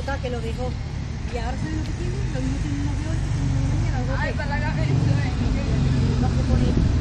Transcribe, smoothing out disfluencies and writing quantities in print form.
sea, que lo dejó. Y ahora ¿sabes lo que tiene? Lo mismo tiene un novio hoy que tiene una mañana, algo Ay, que... para la cabeza. No se pone...